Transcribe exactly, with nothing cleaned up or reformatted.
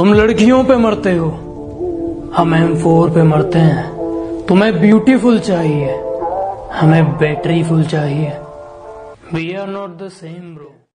तुम लड़कियों पे मरते हो, हम एम फोर पे मरते हैं। तुम्हें ब्यूटीफुल चाहिए, हमें बैटरी फुल चाहिए। We are not the same bro.